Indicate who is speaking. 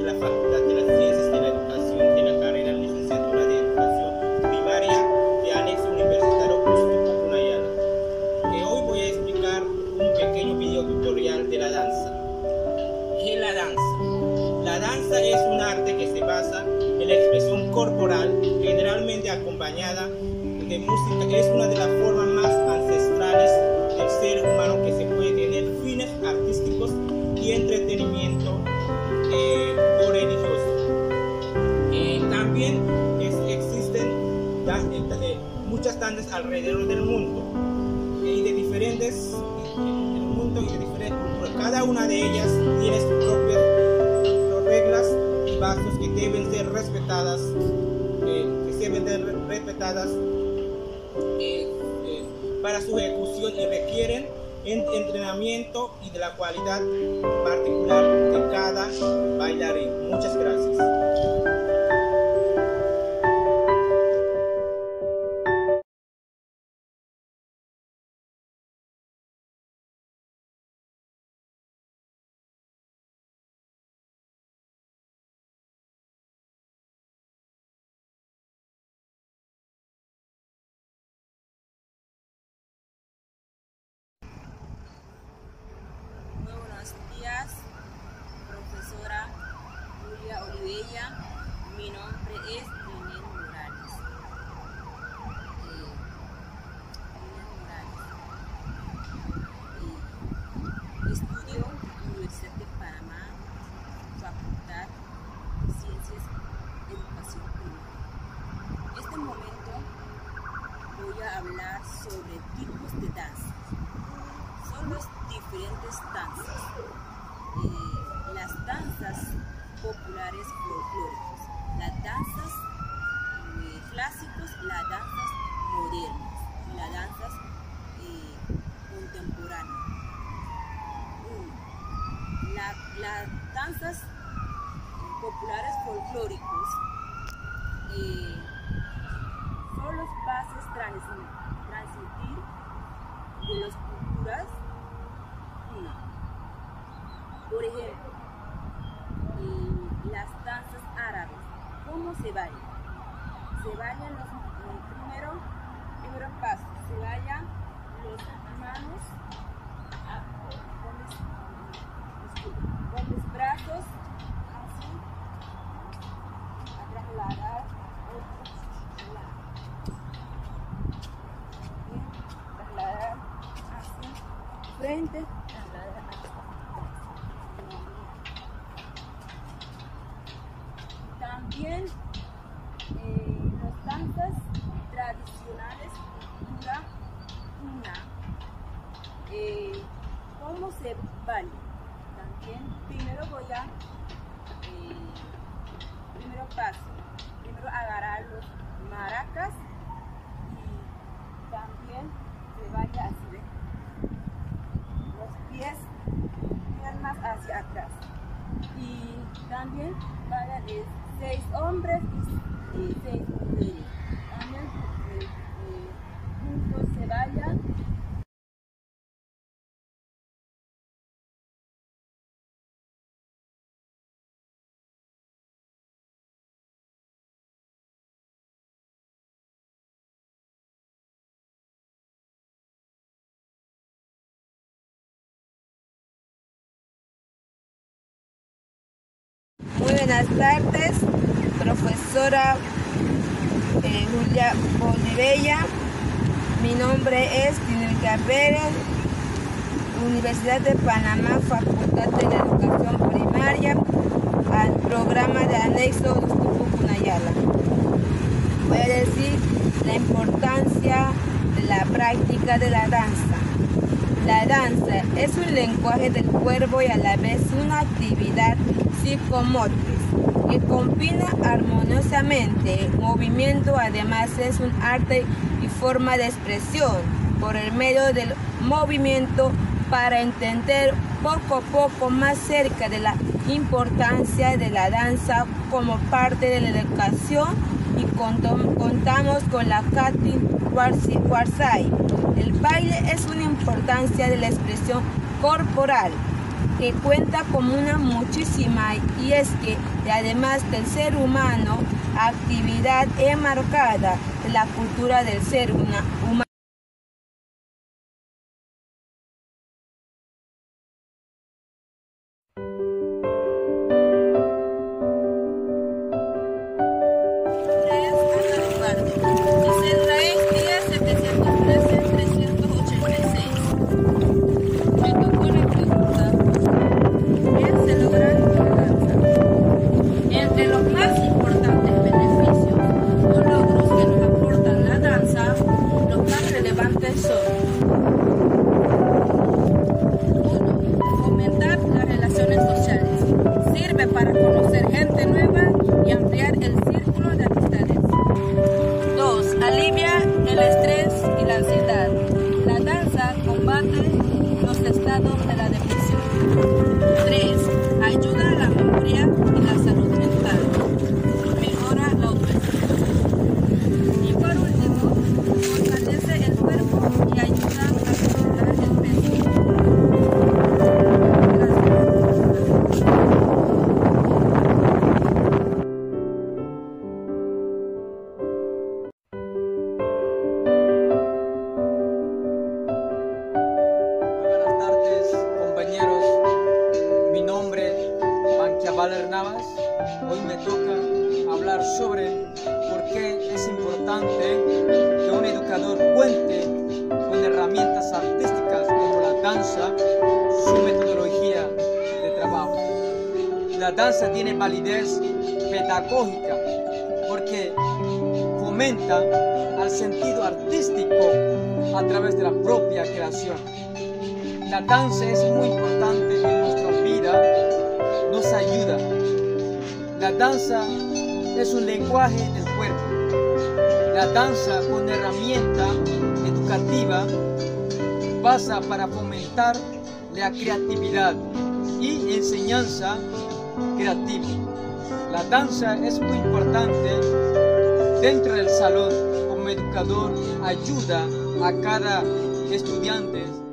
Speaker 1: la Facultad de las Ciencias de la Educación de la carrera Licenciatura de Educación Primaria de Anexo Universitario Justo Pucunayala, que hoy voy a explicar un pequeño video tutorial de la danza. ¿Qué es la danza? La danza es un arte que se basa en la expresión corporal, generalmente acompañada de música. Es una de las formas más ancestrales del ser humano que se puede tener fines artísticos y entretenimiento o religioso. También existen muchas danzas alrededor del mundo y de diferentes culturas. Cada una de ellas tiene sus propias reglas y pasos que deben ser respetadas, para su ejecución, y requieren entrenamiento y de la cualidad particular de cada bailarín. Muchas gracias.
Speaker 2: Profesora Julia Olivella, mi nombre es Lilian Morales. Estudio en la Universidad de Panamá, Facultad de Ciencias de Educación Primaria. En este momento voy a hablar sobre tipos de danzas. Son las diferentes danzas. Las danzas populares folclóricas, las danzas clásicas, las danzas modernas y las danzas contemporáneas. Las danzas populares folclóricas son las bases transmitir de las culturas. Por ejemplo, las danzas árabes, ¿cómo se bailan? Se bailan primero paso, se bailan los manos con los brazos así, a trasladar trasladar así, frente, trasladar así. También las danzas tradicionales cultura ¿cómo se bailan? También primero agarrar los maracas y también se baila así, ¿ves? Los piernas hacia atrás, y también bailan 6 hombres y 6 mujeres. También juntos se bailan.
Speaker 3: Muy buenas tardes, profesora Julia Olivella. Mi nombre es Tinelka Pérez, Universidad de Panamá, Facultad de la Educación Primaria, al programa de Anexo Justo Pucunayala. Voy a decir la importancia de la práctica de la danza. La danza es un lenguaje del cuerpo y a la vez una actividad psicomotriz que combina armoniosamente el movimiento. Además es un arte y forma de expresión por el medio del movimiento, para entender poco a poco más cerca de la importancia de la danza como parte de la educación, y contamos con la Katin Warsay. El baile es una importancia de la expresión corporal que cuenta con una muchísima, y es que además del ser humano, actividad enmarcada de la cultura del ser humano.
Speaker 2: Para conocer gente nueva y ampliar el círculo de amistades. 2. Alivia el estrés y la ansiedad. La danza combate los estados de la depresión. 3. Ayuda a la memoria y la salud mental. Mejora la autoestima. Y por último, fortalece el cuerpo y ayuda a controlar el peso.
Speaker 4: Navas. Hoy me toca hablar sobre por qué es importante que un educador cuente con herramientas artísticas como la danza, su metodología de trabajo. La danza tiene validez pedagógica porque fomenta al sentido artístico a través de la propia creación. La danza es muy importante en nuestra vida, nos ayuda. La danza es un lenguaje del cuerpo. La danza con herramienta educativa pasa para fomentar la creatividad y enseñanza creativa. La danza es muy importante dentro del salón como educador, ayuda a cada estudiante